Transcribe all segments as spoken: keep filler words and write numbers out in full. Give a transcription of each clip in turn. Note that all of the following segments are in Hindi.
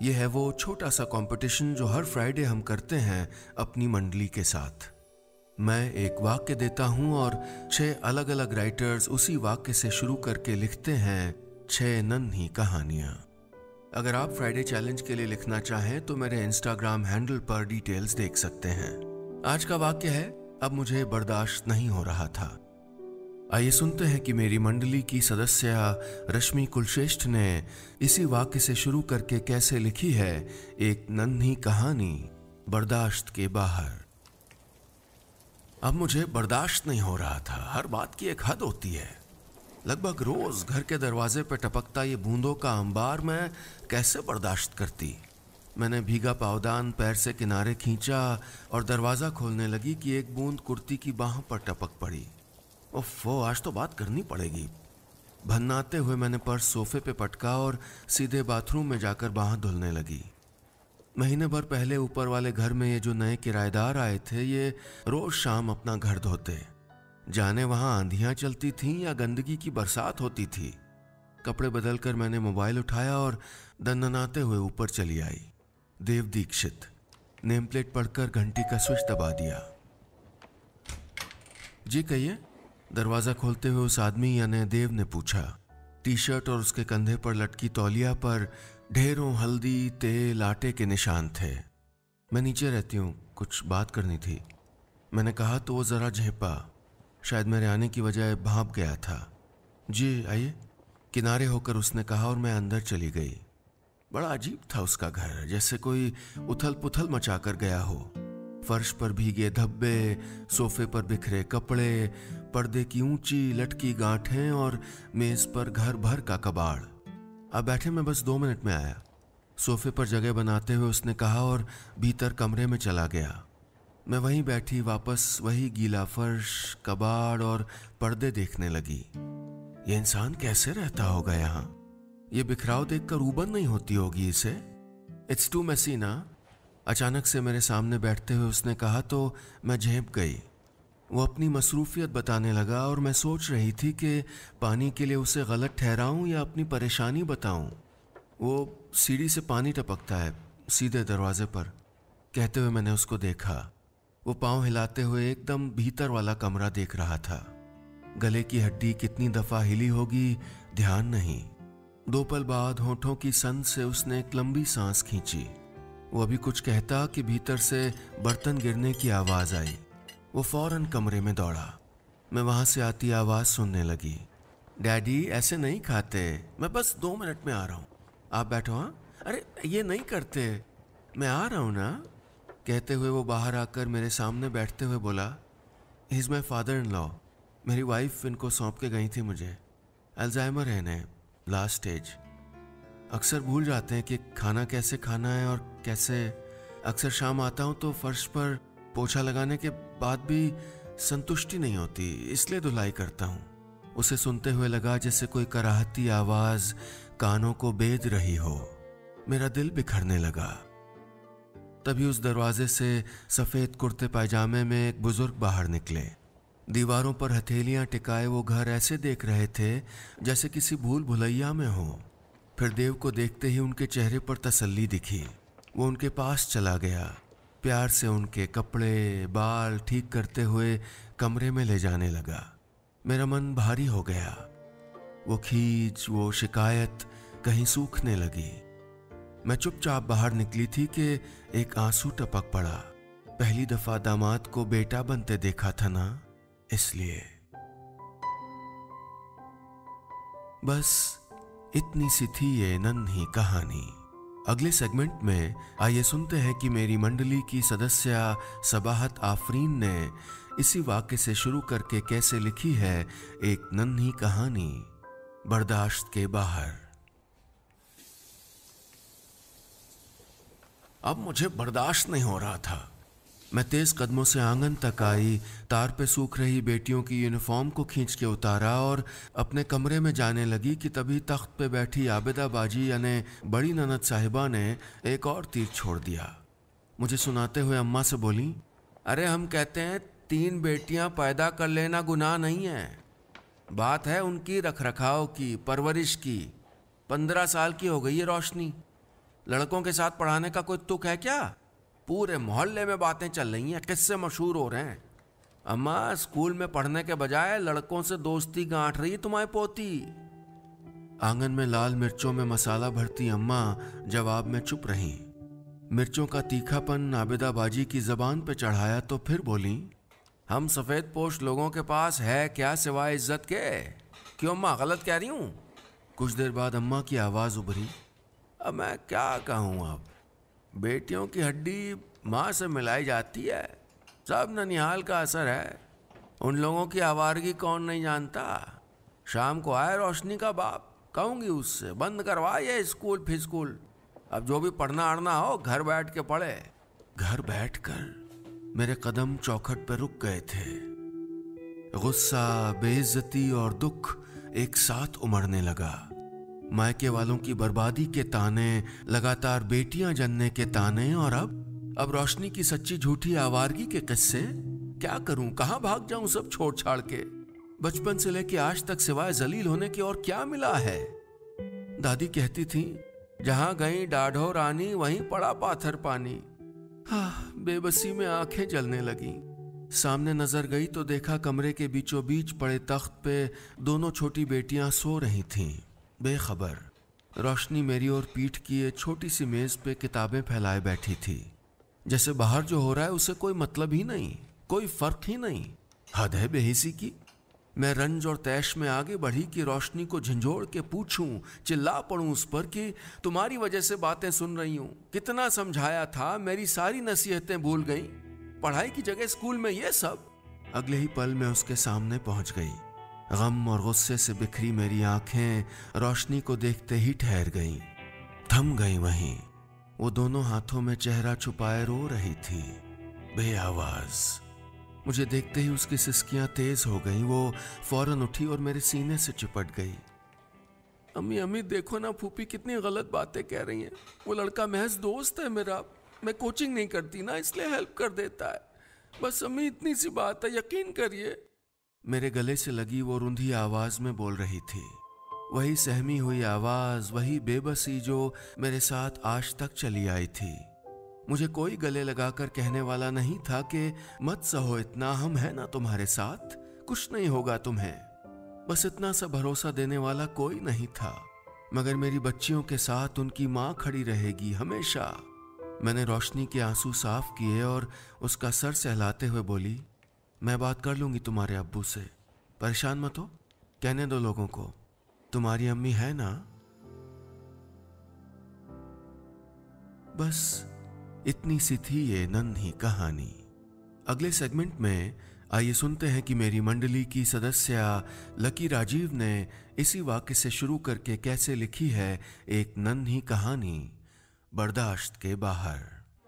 ये है वो छोटा सा कंपटीशन जो हर फ्राइडे हम करते हैं अपनी मंडली के साथ। मैं एक वाक्य देता हूं और छह अलग अलग राइटर्स उसी वाक्य से शुरू करके लिखते हैं छह नन्ही कहानियां। अगर आप फ्राइडे चैलेंज के लिए लिखना चाहें तो मेरे इंस्टाग्राम हैंडल पर डिटेल्स देख सकते हैं। आज का वाक्य है, अब मुझे बर्दाश्त नहीं हो रहा था। आइए सुनते हैं कि मेरी मंडली की सदस्य रश्मि कुलश्रेष्ठ ने इसी वाक्य से शुरू करके कैसे लिखी है एक नन्ही कहानी, बर्दाश्त के बाहर। अब मुझे बर्दाश्त नहीं हो रहा था। हर बात की एक हद होती है। लगभग रोज घर के दरवाजे पर टपकता ये बूंदों का अंबार मैं कैसे बर्दाश्त करती। मैंने भीगा पावदान पैर से किनारे खींचा और दरवाजा खोलने लगी कि एक बूंद कुर्ती की बाह पर टपक पड़ी। ओफो, आज तो बात करनी पड़ेगी। भन्नाते हुए मैंने पर्स सोफे पे पटका और सीधे बाथरूम में जाकर बाह धुलने लगी। महीने भर पहले ऊपर वाले घर में ये जो नए किराएदार आए थे, ये रोज शाम अपना घर धोते। जाने वहां आंधियां चलती थीं या गंदगी की बरसात होती थी। कपड़े बदलकर मैंने मोबाइल उठाया और दनदनाते हुए ऊपर चली आई। देव दीक्षित। नेम प्लेट पढ़कर घंटी का स्विच दबा दिया। जी कहिए, दरवाजा खोलते हुए उस आदमी यानी देव ने पूछा। टी शर्ट और उसके कंधे पर लटकी तौलिया पर ढेरों हल्दी, तेल, आटे के निशान थे। मैं नीचे रहती हूँ, कुछ बात करनी थी, मैंने कहा तो वो जरा झेपा। शायद मेरे आने की वजह भाप गया था। जी आइए, किनारे होकर उसने कहा और मैं अंदर चली गई। बड़ा अजीब था उसका घर, जैसे कोई उथल पुथल मचा कर गया हो। फर्श पर भीगे धब्बे, सोफे पर बिखरे कपड़े, पर्दे की ऊंची लटकी गांठें और मेज पर घर भर का कबाड़। अब बैठे मैं बस दो मिनट में आया, सोफे पर जगह बनाते हुए उसने कहा और भीतर कमरे में चला गया। मैं वहीं बैठी वापस वही गीला फर्श, कबाड़ और पर्दे देखने लगी। ये इंसान कैसे रहता होगा यहाँ? ये बिखराव देखकर ऊबन नहीं होती होगी इसे? इट्स टू मेसी ना? अचानक से मेरे सामने बैठते हुए उसने कहा तो मैं झेप गई। वो अपनी मसरूफियत बताने लगा और मैं सोच रही थी कि पानी के लिए उसे गलत ठहराऊं या अपनी परेशानी बताऊं। वो सीढ़ी से पानी टपकता है सीधे दरवाजे पर, कहते हुए मैंने उसको देखा। वो पांव हिलाते हुए एकदम भीतर वाला कमरा देख रहा था। गले की हड्डी कितनी दफा हिली होगी ध्यान नहीं। दो पल बाद होठों की संद से उसने एक लंबी सांस खींची। वो अभी कुछ कहता कि भीतर से बर्तन गिरने की आवाज आई। वो फौरन कमरे में दौड़ा। मैं वहां से आती आवाज सुनने लगी। डैडी ऐसे नहीं खाते, मैं बस दो मिनट में आ रहा हूँ, आप बैठो। हाँ, अरे ये नहीं करते, मैं आ रहा हूँ ना। कहते हुए वो बाहर आकर मेरे सामने बैठते हुए बोला, he is my father in law. मेरी वाइफ इनको सौंप के गई थी मुझे। अल्जाइमर है इन्हें, लास्ट स्टेज। अक्सर भूल जाते हैं कि खाना कैसे खाना है और कैसे। अक्सर शाम आता हूँ तो फर्श पर पोछा लगाने के बाद भी संतुष्टि नहीं होती, इसलिए धुलाई करता हूँ। उसे सुनते हुए लगा जैसे कोई कराहती आवाज कानों को बेध रही हो। मेरा दिल बिखरने लगा। तभी उस दरवाजे से सफेद कुर्ते पायजामे में एक बुजुर्ग बाहर निकले। दीवारों पर हथेलियां टिकाए वो घर ऐसे देख रहे थे जैसे किसी भूल भुलैया में हो। फिर देव को देखते ही उनके चेहरे पर तसल्ली दिखी। वो उनके पास चला गया, प्यार से उनके कपड़े, बाल ठीक करते हुए कमरे में ले जाने लगा। मेरा मन भारी हो गया। वो खींच, वो शिकायत कहीं सूखने लगी। मैं चुपचाप बाहर निकली थी कि एक आंसू टपक पड़ा। पहली दफा दामाद को बेटा बनते देखा था ना, इसलिए। बस इतनी सी थी ये नन्ही कहानी। अगले सेगमेंट में आइए सुनते हैं कि मेरी मंडली की सदस्य सबाहत आफरीन ने इसी वाक्य से शुरू करके कैसे लिखी है एक नन्ही कहानी, बर्दाश्त के बाहर। अब मुझे बर्दाश्त नहीं हो रहा था। मैं तेज कदमों से आंगन तक आई, तार पे सूख रही बेटियों की यूनिफॉर्म को खींच के उतारा और अपने कमरे में जाने लगी कि तभी तख्त पे बैठी आबिदा बाजी यानी बड़ी ननद साहिबा ने एक और तीर छोड़ दिया। मुझे सुनाते हुए अम्मा से बोली, अरे हम कहते हैं तीन बेटियां पैदा कर लेना गुनाह नहीं है, बात है उनकी रख रखाव की, परवरिश की। पंद्रह साल की हो गई है रोशनी, लड़कों के साथ पढ़ाने का कोई तुक है क्या? पूरे मोहल्ले में बातें चल रही हैं, किससे मशहूर हो रहे हैं। अम्मा, स्कूल में पढ़ने के बजाय लड़कों से दोस्ती गांठ रही है तुम्हारी पोती। आंगन में लाल मिर्चों में मसाला भरती अम्मा जवाब में चुप रहीं। मिर्चों का तीखापन आबिदा बाजी की जबान पे चढ़ाया तो फिर बोली, हम सफ़ेद पोश लोगों के पास है क्या सिवाय इज्जत के? क्यों अम्मा, गलत कह रही हूँ? कुछ देर बाद अम्मा की आवाज़ उभरी, अब मैं क्या कहूँ, अब बेटियों की हड्डी माँ से मिलाई जाती है, सब ननिहाल का असर है। उन लोगों की आवारगी कौन नहीं जानता। शाम को आए रोशनी का बाप, कहूँगी उससे बंद करवा ये स्कूल फिर स्कूल, अब जो भी पढ़ना अड़ना हो घर बैठ के पढ़े। घर बैठकर मेरे कदम चौखट पर रुक गए थे। गुस्सा, बेइज्जती और दुख एक साथ उमड़ने लगा। मायके वालों की बर्बादी के ताने, लगातार बेटियां जनने के ताने, और अब अब रोशनी की सच्ची झूठी आवारगी के किस्से। क्या करूं, कहां भाग जाऊं सब छोड़ छाड़ के? बचपन से लेके आज तक सिवाय जलील होने के और क्या मिला है? दादी कहती थी, जहां गई डाढ़ो रानी वहीं पड़ा पाथर पानी। हाँ, बेबसी में आंखें जलने लगी। सामने नजर गई तो देखा कमरे के बीचों बीच पड़े तख्त पे दोनों छोटी बेटियां सो रही थीं, बेखबर। रोशनी मेरी ओर पीठ किए छोटी सी मेज पे किताबें फैलाए बैठी थी, जैसे बाहर जो हो रहा है उससे कोई मतलब ही नहीं, कोई फर्क ही नहीं। हद है बेहिसी की। मैं रंज और तैश में आगे बढ़ी कि रोशनी को झंझोड़ के पूछूं, चिल्ला पड़ूं उस पर कि तुम्हारी वजह से बातें सुन रही हूं। कितना समझाया था, मेरी सारी नसीहतें भूल गई। पढ़ाई की जगह स्कूल में ये सब। अगले ही पल मैं उसके सामने पहुंच गई। गम और गुस्से से बिखरी मेरी आंखें रोशनी को देखते ही ठहर गईं, थम गईं वहीं। वो दोनों हाथों में चेहरा छुपाए रो रही थी, बेआवाज। मुझे देखते ही उसकी सिसकियां तेज हो गईं। वो फौरन उठी और मेरे सीने से चिपट गई। अम्मी अम्मी देखो ना, फूफी कितनी गलत बातें कह रही हैं। वो लड़का महज दोस्त है मेरा, मैं कोचिंग नहीं करती ना, इसलिए हेल्प कर देता है। बस अम्मी इतनी सी बात है, यकीन करिए। मेरे गले से लगी वो रुंधी आवाज में बोल रही थी, वही सहमी हुई आवाज, वही बेबसी जो मेरे साथ आज तक चली आई थी। मुझे कोई गले लगाकर कहने वाला नहीं था कि मत सहो इतना, हम हैं ना तुम्हारे साथ, कुछ नहीं होगा तुम्हें। बस इतना सा भरोसा देने वाला कोई नहीं था। मगर मेरी बच्चियों के साथ उनकी माँ खड़ी रहेगी हमेशा। मैंने रोशनी के आंसू साफ किए और उसका सर सहलाते हुए बोली, मैं बात कर लूंगी तुम्हारे अब्बू से, परेशान मत हो, कहने दो लोगों को, तुम्हारी अम्मी है ना। बस इतनी सी थी ये नन्ही कहानी। अगले सेगमेंट में आइए सुनते हैं कि मेरी मंडली की सदस्य लकी राजीव ने इसी वाक्य से शुरू करके कैसे लिखी है एक नन्ही कहानी, बर्दाश्त के बाहर।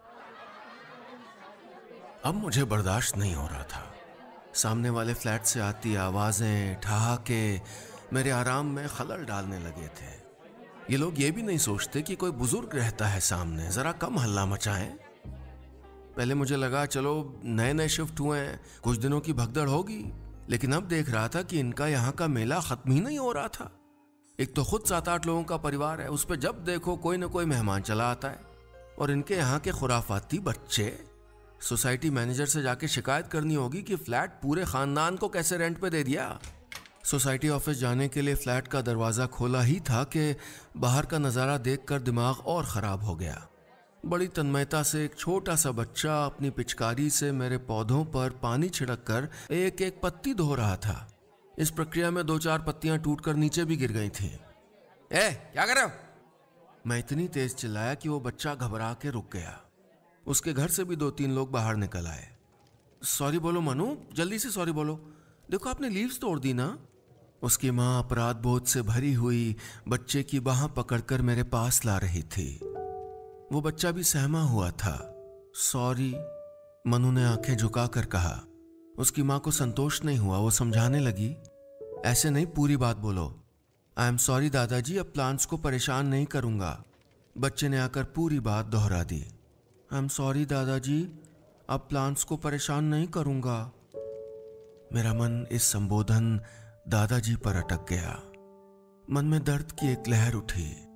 अब मुझे बर्दाश्त नहीं हो रहा था। सामने वाले फ्लैट से आती आवाजें, ठहाके मेरे आराम में खलल डालने लगे थे। ये लोग ये भी नहीं सोचते कि कोई बुजुर्ग रहता है सामने, जरा कम हल्ला मचाएं। पहले मुझे लगा चलो नए नए शिफ्ट हुए हैं, कुछ दिनों की भगदड़ होगी, लेकिन अब देख रहा था कि इनका यहाँ का मेला खत्म ही नहीं हो रहा था। एक तो खुद सात आठ लोगों का परिवार है, उस पर जब देखो कोई ना कोई मेहमान चला आता है, और इनके यहाँ के खुराफाती बच्चे। सोसाइटी मैनेजर से जाके शिकायत करनी होगी कि फ्लैट पूरे खानदान को कैसे रेंट पे दे दिया। सोसाइटी ऑफिस जाने के लिए फ्लैट का दरवाज़ा खोला ही था कि बाहर का नज़ारा देखकर दिमाग और ख़राब हो गया। बड़ी तन्मयता से एक छोटा सा बच्चा अपनी पिचकारी से मेरे पौधों पर पानी छिड़क कर एक एक पत्ती धो रहा था। इस प्रक्रिया में दो चार पत्तियां टूटकर नीचे भी गिर गई थी। ए, क्या कर रहे हो? मैं इतनी तेज चिल्लाया कि वो बच्चा घबरा के रुक गया। उसके घर से भी दो तीन लोग बाहर निकल आए। सॉरी बोलो मनु, जल्दी से सॉरी बोलो, देखो आपने लीव्स तोड़ दी ना। उसकी माँ अपराध बोध से भरी हुई बच्चे की बाह पकड़कर मेरे पास ला रही थी। वो बच्चा भी सहमा हुआ था। सॉरी, मनु ने आंखें झुकाकर कहा। उसकी माँ को संतोष नहीं हुआ। वो समझाने लगी, ऐसे नहीं, पूरी बात बोलो। आई एम सॉरी दादाजी, अब प्लांट्स को परेशान नहीं करूंगा। बच्चे ने आकर पूरी बात दोहरा दी। आई एम सॉरी दादाजी, अब प्लांट्स को परेशान नहीं करूंगा। मेरा मन इस संबोधन दादाजी पर अटक गया। मन में दर्द की एक लहर उठी।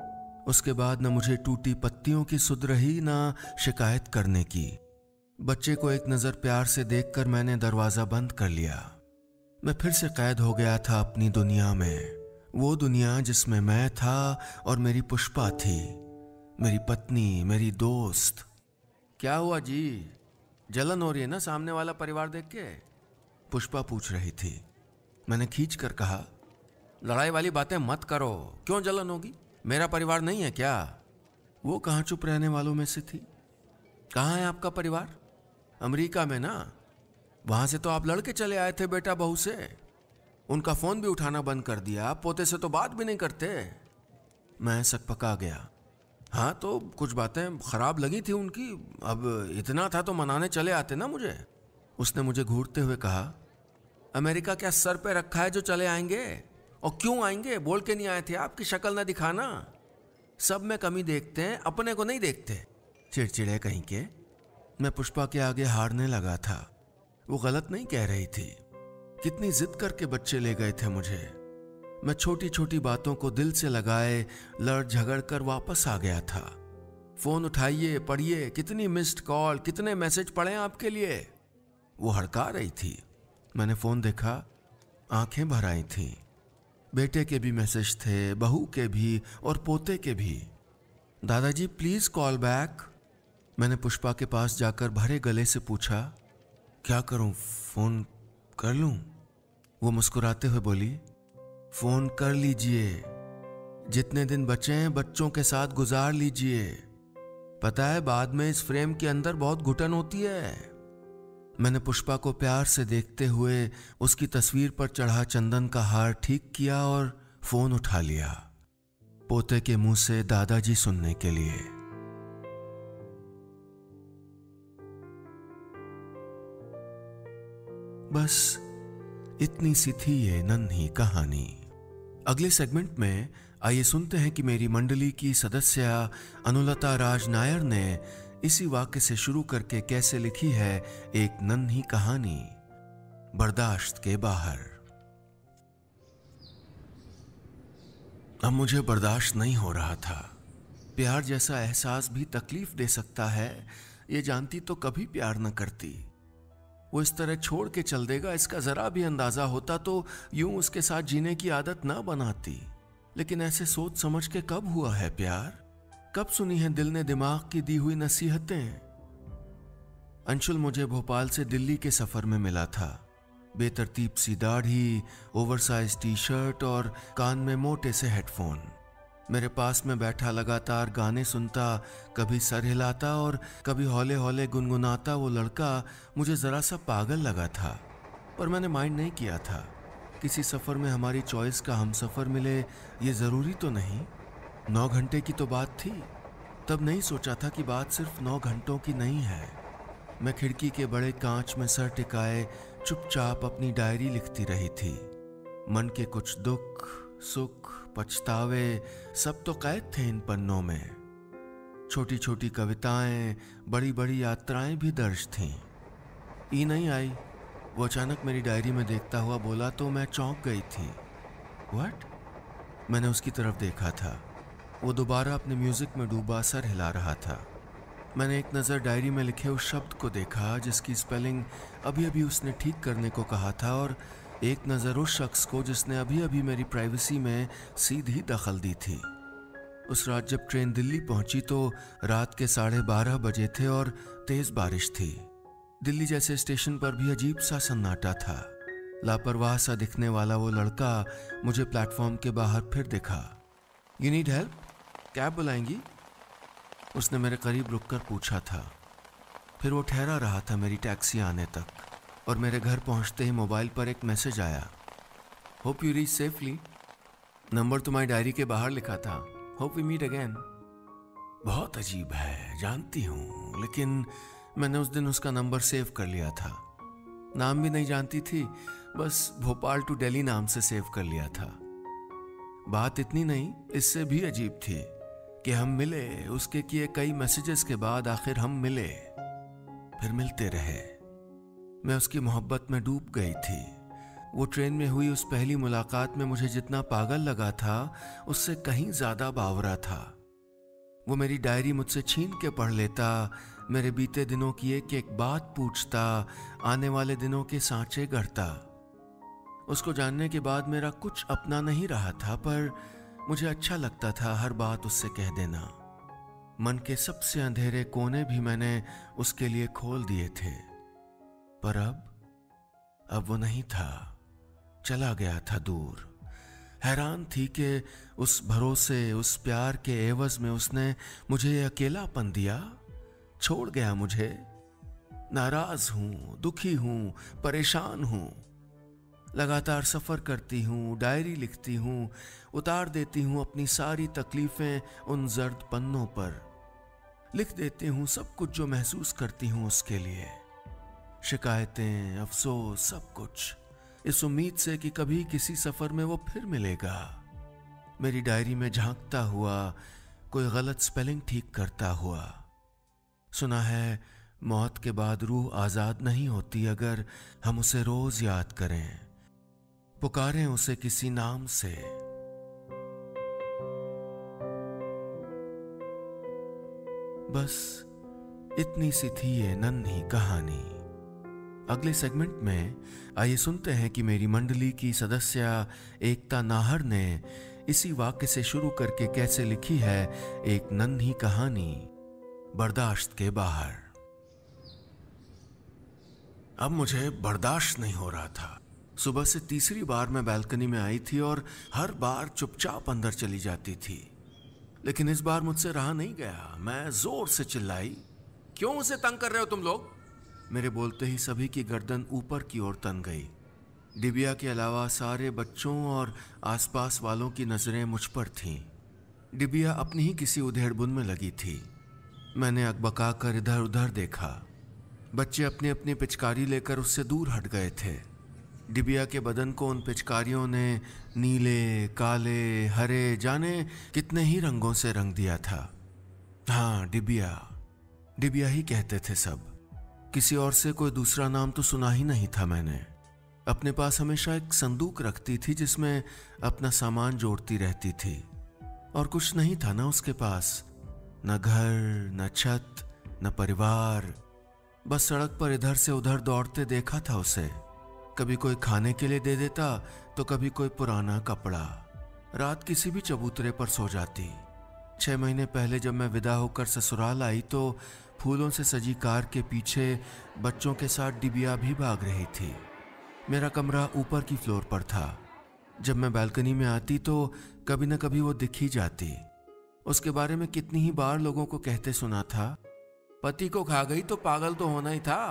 उसके बाद न मुझे टूटी पत्तियों की सुध रही न शिकायत करने की। बच्चे को एक नजर प्यार से देखकर मैंने दरवाजा बंद कर लिया। मैं फिर से कैद हो गया था अपनी दुनिया में, वो दुनिया जिसमें मैं था और मेरी पुष्पा थी, मेरी पत्नी, मेरी दोस्त। क्या हुआ जी, जलन हो रही है ना सामने वाला परिवार देख के? पुष्पा पूछ रही थी। मैंने खींच कर कहा, लड़ाई वाली बातें मत करो, क्यों जलन होगी? मेरा परिवार नहीं है क्या? वो कहाँ चुप रहने वालों में से थी। कहाँ है आपका परिवार? अमेरिका में ना, वहां से तो आप लड़के चले आए थे बेटा बहू से। उनका फोन भी उठाना बंद कर दिया, पोते से तो बात भी नहीं करते। मैं सकपका गया। हाँ तो कुछ बातें खराब लगी थी उनकी, अब इतना था तो मनाने चले आते ना मुझे। उसने मुझे घूरते हुए कहा, अमेरिका क्या सर पे रखा है जो चले आएंगे? और क्यों आएंगे? बोल के नहीं आए थे? आपकी शक्ल न दिखाना। सब में कमी देखते हैं, अपने को नहीं देखते, चिड़चिड़े कहीं के। मैं पुष्पा के आगे हारने लगा था। वो गलत नहीं कह रही थी। कितनी जिद करके बच्चे ले गए थे मुझे। मैं छोटी छोटी बातों को दिल से लगाए लड़ झगड़ कर वापस आ गया था। फोन उठाइए, पढ़िए, कितनी मिस्ड कॉल, कितने मैसेज पड़े आपके लिए। वो हड़का रही थी। मैंने फोन देखा, आंखें भर आई थीं। बेटे के भी मैसेज थे, बहू के भी और पोते के भी। दादाजी प्लीज कॉल बैक। मैंने पुष्पा के पास जाकर भरे गले से पूछा, क्या करूं, फोन कर लूं? वो मुस्कुराते हुए बोली, फोन कर लीजिए, जितने दिन बचे हैं बच्चों के साथ गुजार लीजिए। पता है बाद में इस फ्रेम के अंदर बहुत घुटन होती है। मैंने पुष्पा को प्यार से देखते हुए उसकी तस्वीर पर चढ़ा चंदन का हार ठीक किया और फोन उठा लिया, पोते के मुंह से दादाजी सुनने के लिए। बस इतनी सी थी ये नन्ही कहानी। अगले सेगमेंट में आइए सुनते हैं कि मेरी मंडली की सदस्य अनुलता राज नायर ने इसी वाक्य से शुरू करके कैसे लिखी है एक नन्ही कहानी, बर्दाश्त के बाहर। अब मुझे बर्दाश्त नहीं हो रहा था। प्यार जैसा एहसास भी तकलीफ दे सकता है, ये जानती तो कभी प्यार न करती। वो इस तरह छोड़ के चल देगा, इसका जरा भी अंदाजा होता तो यूं उसके साथ जीने की आदत ना बनाती। लेकिन ऐसे सोच समझ के कब हुआ है प्यार? कब सुनी है दिल ने दिमाग की दी हुई नसीहतें? अंशुल मुझे भोपाल से दिल्ली के सफर में मिला था। बेतरतीब सी दाढ़ी, ओवरसाइज टी शर्ट और कान में मोटे से हेडफोन। मेरे पास में बैठा लगातार गाने सुनता, कभी सर हिलाता और कभी हौले हौले गुनगुनाता वो लड़का मुझे जरा सा पागल लगा था, पर मैंने माइंड नहीं किया था। किसी सफर में हमारी चॉइस का हम सफर मिले ये जरूरी तो नहीं। नौ घंटे की तो बात थी, तब नहीं सोचा था कि बात सिर्फ नौ घंटों की नहीं है। मैं खिड़की के बड़े कांच में सर टिकाए चुपचाप अपनी डायरी लिखती रही थी। मन के कुछ दुख, सुख, पछतावे सब तो कैद थे इन पन्नों में। छोटी छोटी कविताएं, बड़ी बड़ी यात्राएं भी दर्ज थीं। ई नहीं आई, वो अचानक मेरी डायरी में देखता हुआ बोला तो मैं चौंक गई थी। व्हाट? मैंने उसकी तरफ देखा था। वो दोबारा अपने म्यूजिक में डूबा सर हिला रहा था। मैंने एक नज़र डायरी में लिखे उस शब्द को देखा जिसकी स्पेलिंग अभी अभी उसने ठीक करने को कहा था, और एक नज़र उस शख्स को जिसने अभी अभी मेरी प्राइवेसी में सीधी दखल दी थी। उस रात जब ट्रेन दिल्ली पहुंची तो रात के साढ़े बारह बजे थे और तेज बारिश थी। दिल्ली जैसे स्टेशन पर भी अजीब सा सन्नाटा था। लापरवाह सा दिखने वाला वो लड़का मुझे प्लेटफॉर्म के बाहर फिर दिखा। You need help? कैब बुलाएंगी? उसने मेरे करीब रुककर पूछा था। फिर वो ठहरा रहा था मेरी टैक्सी आने तक, और मेरे घर पहुंचते ही मोबाइल पर एक मैसेज आया। Hope you reach safely. Number तुम्हारी डायरी के बाहर लिखा था। Hope we meet again. बहुत अजीब है, जानती हूँ, लेकिन मैंने उस दिन उसका नंबर सेव कर लिया था। नाम भी नहीं जानती थी, बस भोपाल टू दिल्ली नाम से सेव कर लिया था। बात इतनी नहीं, इससे भी अजीब थी कि हम मिले। उसके किए कई मैसेजेस के बाद आखिर हम मिले, फिर मिलते रहे। मैं उसकी मोहब्बत में डूब गई थी। वो ट्रेन में हुई उस पहली मुलाकात में मुझे जितना पागल लगा था उससे कहीं ज्यादा बावरा था। वो मेरी डायरी मुझसे छीन के पढ़ लेता, मेरे बीते दिनों की एक एक बात पूछता, आने वाले दिनों के सांचे गढ़ता। उसको जानने के बाद मेरा कुछ अपना नहीं रहा था, पर मुझे अच्छा लगता था हर बात उससे कह देना। मन के सबसे अंधेरे कोने भी मैंने उसके लिए खोल दिए थे। पर अब अब वो नहीं था, चला गया था दूर। हैरान थी कि उस भरोसे, उस प्यार के एवज में उसने मुझे ये अकेलापन दिया, छोड़ गया मुझे। नाराज हूं, दुखी हूं, परेशान हूं। लगातार सफर करती हूं, डायरी लिखती हूं, उतार देती हूं अपनी सारी तकलीफें उन जर्द पन्नों पर। लिख देती हूं सब कुछ जो महसूस करती हूं उसके लिए, शिकायतें, अफसोस, सब कुछ, इस उम्मीद से कि कभी किसी सफर में वो फिर मिलेगा। मेरी डायरी में झांकता हुआ, कोई गलत स्पेलिंग ठीक करता हुआ। सुना है मौत के बाद रूह आजाद नहीं होती अगर हम उसे रोज याद करें, पुकारें उसे किसी नाम से। बस इतनी सी थी ये नन्ही कहानी। अगले सेगमेंट में आइए सुनते हैं कि मेरी मंडली की सदस्य एकता नाहर ने इसी वाक्य से शुरू करके कैसे लिखी है एक नन्ही कहानी, बर्दाश्त के बाहर। अब मुझे बर्दाश्त नहीं हो रहा था। सुबह से तीसरी बार मैं बालकनी में आई थी और हर बार चुपचाप अंदर चली जाती थी, लेकिन इस बार मुझसे रहा नहीं गया। मैं जोर से चिल्लाई, क्यों उसे तंग कर रहे हो तुम लोग? मेरे बोलते ही सभी की गर्दन ऊपर की ओर तन गई। डिबिया के अलावा सारे बच्चों और आसपास वालों की नजरें मुझ पर थीं। डिबिया अपनी ही किसी उधेड़बुन में लगी थी। मैंने अकबका कर इधर उधर देखा। बच्चे अपनी अपनी पिचकारी लेकर उससे दूर हट गए थे। डिबिया के बदन को उन पिचकारियों ने नीले, काले, हरे, जाने कितने ही रंगों से रंग दिया था। हाँ, डिबिया डिबिया ही कहते थे सब। किसी और से कोई दूसरा नाम तो सुना ही नहीं था मैंने। अपने पास हमेशा एक संदूक रखती थी जिसमें अपना सामान जोड़ती रहती थी, और कुछ नहीं था ना उसके पास, न घर, न छत, न परिवार। बस सड़क पर इधर से उधर दौड़ते देखा था उसे। कभी कोई खाने के लिए दे देता तो कभी कोई पुराना कपड़ा। रात किसी भी चबूतरे पर सो जाती। छह महीने पहले जब मैं विदा होकर ससुराल आई तो फूलों से सजी कार के पीछे बच्चों के साथ डिबिया भी भाग रही थी। मेरा कमरा ऊपर की फ्लोर पर था। जब मैं बालकनी में आती तो कभी न कभी वो दिख ही जाती। उसके बारे में कितनी ही बार लोगों को कहते सुना था, पति को खा गई तो पागल तो होना ही था,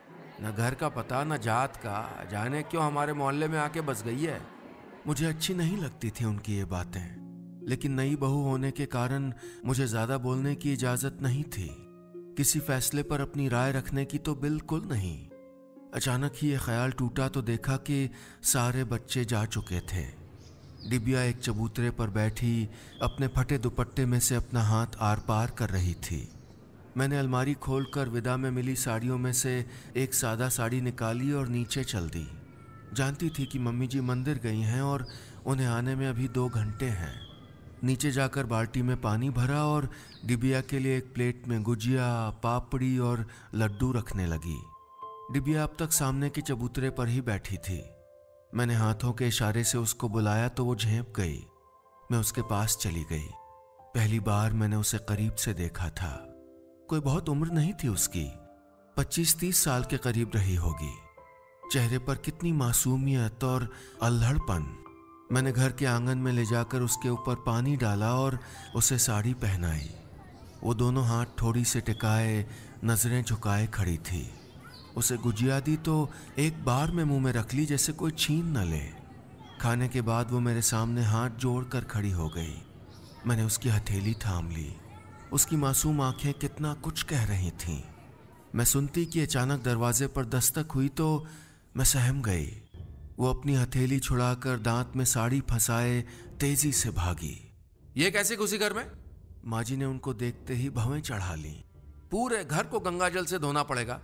न घर का पता न जात का, जाने क्यों हमारे मोहल्ले में आके बस गई है। मुझे अच्छी नहीं लगती थी उनकी ये बातें, लेकिन नई बहू होने के कारण मुझे ज्यादा बोलने की इजाजत नहीं थी। किसी फैसले पर अपनी राय रखने की तो बिल्कुल नहीं। अचानक ही ये ख्याल टूटा तो देखा कि सारे बच्चे जा चुके थे। डिबिया एक चबूतरे पर बैठी अपने फटे दुपट्टे में से अपना हाथ आर पार कर रही थी। मैंने अलमारी खोलकर विदा में मिली साड़ियों में से एक सादा साड़ी निकाली और नीचे चल दी। जानती थी कि मम्मी जी मंदिर गई हैं और उन्हें आने में अभी दो घंटे हैं। नीचे जाकर बाल्टी में पानी भरा और डिबिया के लिए एक प्लेट में गुजिया, पापड़ी और लड्डू रखने लगी। डिबिया अब तक सामने के चबूतरे पर ही बैठी थी। मैंने हाथों के इशारे से उसको बुलाया तो वो झेंप गई। मैं उसके पास चली गई। पहली बार मैंने उसे करीब से देखा था। कोई बहुत उम्र नहीं थी उसकी, पच्चीस तीस साल के करीब रही होगी। चेहरे पर कितनी मासूमियत और अल्हड़पन। मैंने घर के आंगन में ले जाकर उसके ऊपर पानी डाला और उसे साड़ी पहनाई। वो दोनों हाथ थोड़ी से टिकाए, नजरें झुकाए खड़ी थी। उसे गुजिया दी तो एक बार में मुंह में रख ली जैसे कोई छीन न ले। खाने के बाद वो मेरे सामने हाथ जोड़कर खड़ी हो गई। मैंने उसकी हथेली थाम ली। उसकी मासूम आंखें कितना कुछ कह रही थीं। मैं सुनती कि अचानक दरवाजे पर दस्तक हुई तो मैं सहम गई। वो अपनी हथेली छुड़ाकर दांत में साड़ी फंसाए तेजी से भागी। ये कैसे घुसी घर में? माँ जी ने उनको देखते ही भवें चढ़ा ली। पूरे घर को गंगाजल से धोना पड़ेगा।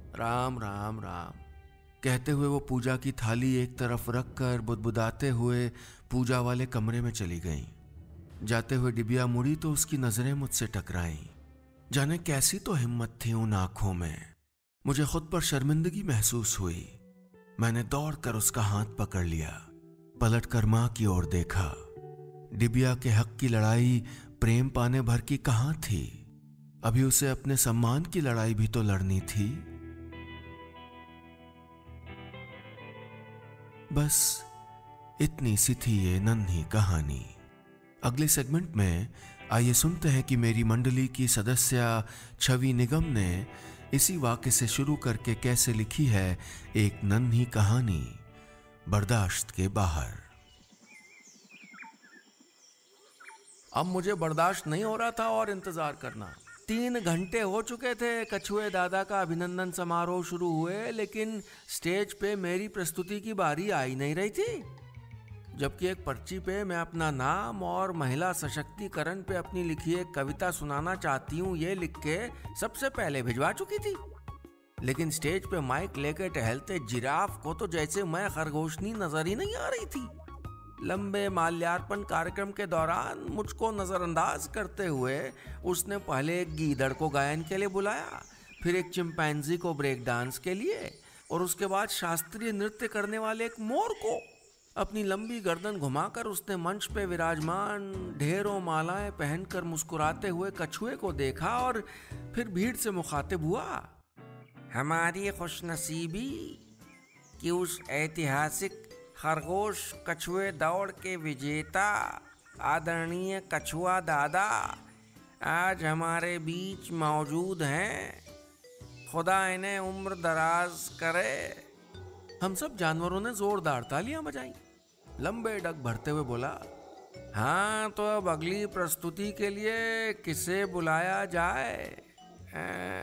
राम राम राम कहते हुए वो पूजा की थाली एक तरफ रखकर बुदबुदाते हुए पूजा वाले कमरे में चली गईं। जाते हुए डिबिया मुड़ी तो उसकी नजरें मुझसे टकराईं। जाने कैसी तो हिम्मत थी उन आंखों में। मुझे खुद पर शर्मिंदगी महसूस हुई। मैंने दौड़कर उसका हाथ पकड़ लिया, पलटकर मां की ओर देखा। डिबिया के हक की लड़ाई प्रेम पाने भर की कहां थी? अभी उसे अपने सम्मान की लड़ाई भी तो लड़नी थी। बस इतनी सी थी ये नन्ही कहानी। अगले सेगमेंट में आइए सुनते हैं कि मेरी मंडली की सदस्य छवि निगम ने इसी वाक्य से शुरू करके कैसे लिखी है एक नन्ही कहानी, बर्दाश्त के बाहर। अब मुझे बर्दाश्त नहीं हो रहा था और इंतजार करना। तीन घंटे हो चुके थे कछुए दादा का अभिनंदन समारोह शुरू हुए, लेकिन स्टेज पे मेरी प्रस्तुति की बारी आई नहीं रही थी। जबकि एक पर्ची पे मैं अपना नाम और महिला सशक्तिकरण पे अपनी लिखी एक कविता सुनाना चाहती हूँ ये लिख के सबसे पहले भिजवा चुकी थी। लेकिन स्टेज पे माइक लेके टहलते जिराफ को तो जैसे मैं खरगोशनी नजर ही नहीं आ रही थी। लंबे माल्यार्पण कार्यक्रम के दौरान मुझको नजरअंदाज करते हुए उसने पहले एक गीदड़ को गायन के लिए बुलाया, फिर एक चिंपैंजी को ब्रेक डांस के लिए, और उसके बाद शास्त्रीय नृत्य करने वाले एक मोर को। अपनी लंबी गर्दन घुमाकर उसने मंच पे विराजमान ढेरों मालाएं पहनकर मुस्कुराते हुए कछुए को देखा और फिर भीड़ से मुखातिब हुआ। हमारी खुशनसीबी कि उस ऐतिहासिक खरगोश कछुए दौड़ के विजेता आदरणीय कछुआ दादा आज हमारे बीच मौजूद हैं। खुदा इन्हें उम्र दराज करे। हम सब जानवरों ने जोरदार तालियां बजाई। लंबे डग भरते हुए बोला, हाँ तो अब अगली प्रस्तुति के लिए किसे बुलाया जाए? आ,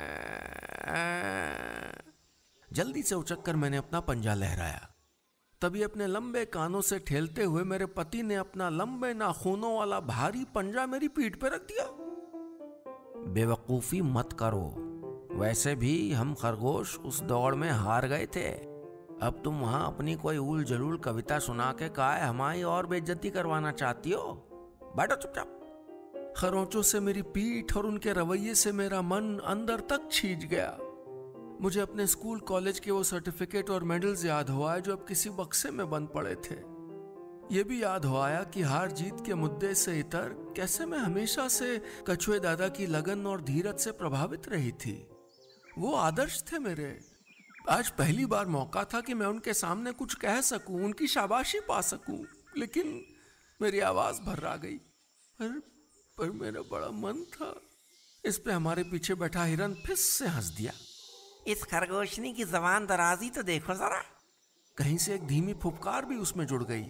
आ, जल्दी से उचककर मैंने अपना पंजा लहराया। तभी अपने लंबे कानों से ठेलते हुए मेरे पति ने अपना लंबे नाखूनों वाला भारी पंजा मेरी पीठ पर रख दिया। बेवकूफी मत करो, वैसे भी हम खरगोश उस दौड़ में हार गए थे। अब तुम वहां अपनी कोई उल जलूल कविता सुना के काय हमारी और बेइज्जती करवाना चाहती हो? बैठो चुपचाप। खरोंचों से मेरी पीठ और उनके रवैये से मेरा मन अंदर तक खींच गया। मुझे अपने स्कूल कॉलेज के वो सर्टिफिकेट और मेडल्स याद हुआ जो अब किसी बक्से में बंद पड़े थे। ये भी याद हो आया कि हार जीत के मुद्दे से इतर कैसे मैं हमेशा से कछुए दादा की लगन और धीरज से प्रभावित रही थी। वो आदर्श थे मेरे। आज पहली बार मौका था कि मैं उनके सामने कुछ कह सकूं, उनकी शाबाशी पा सकूं, लेकिन मेरी आवाज भर्रा गई। पर, पर मेरा बड़ा मन था। इस पे हमारे पीछे बैठा हिरन फिस से हंस दिया। इस खरगोशनी की जबान दराजी तो देखो जरा। कहीं से एक धीमी फुफकार भी उसमें जुड़ गई।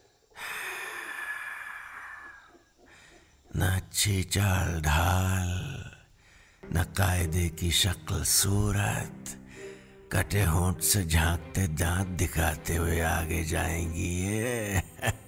न अच्छी चाल ढाल, न कायदे की शक्ल सूरत, कटे होंठ से झांकते दांत दिखाते हुए आगे जाएंगी ये।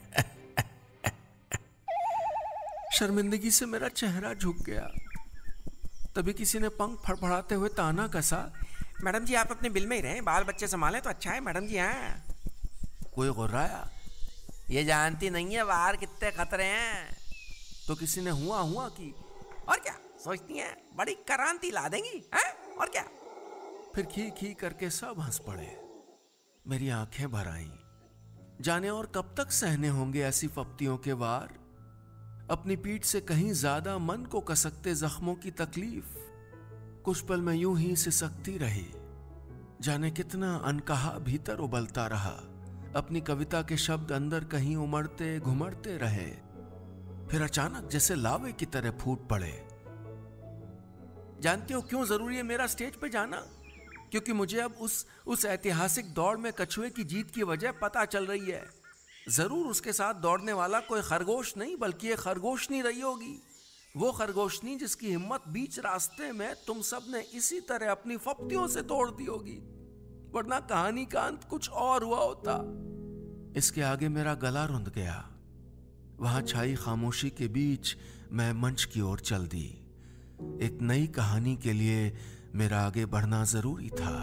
शर्मिंदगी से मेरा चेहरा झुक गया। तभी किसी ने पंख फड़फड़ाते हुए ताना कसा, मैडम जी आप अपने बिल में ही रहें, बाल बच्चे संभालें तो अच्छा है मैडम जी। हाँ। कोई गुर्राया, ये जानती नहीं है बाहर कितने खतरे हैं। तो किसी ने हुआ हुआ की, और क्या सोचती हैं बड़ी क्रांति ला देंगी हैं? और क्या। फिर खी खी करके सब हंस पड़े। मेरी आंखें भर आईं। जाने और कब तक सहने होंगे ऐसी फप्तियों के वार। अपनी पीठ से कहीं ज्यादा मन को कसकते जख्मों की तकलीफ। कुछ पल में यूं ही सिसकती रही। जाने कितना अनकहा भीतर उबलता रहा। अपनी कविता के शब्द अंदर कहीं उमड़ते घुमड़ते रहे, फिर अचानक जैसे लावे की तरह फूट पड़े। जानते हो क्यों जरूरी है मेरा स्टेज पे जाना? क्योंकि मुझे अब उस उस ऐतिहासिक दौड़ में कछुए की जीत की वजह पता चल रही है। जरूर उसके साथ दौड़ने वाला कोई खरगोश नहीं बल्कि एक खरगोशनी रही होगी। वो खरगोशनी जिसकी हिम्मत बीच रास्ते में तुम सब ने इसी तरह अपनी फप्तियों से तोड़ दी होगी, वरना कहानी का अंत कुछ और हुआ होता। इसके आगे मेरा गला रुंध गया। वहां छाई खामोशी के बीच मैं मंच की ओर चल दी। एक नई कहानी के लिए मेरा आगे बढ़ना जरूरी था।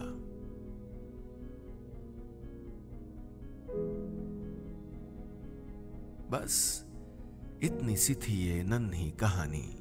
बस इतनी सी थी ये नन्ही कहानी।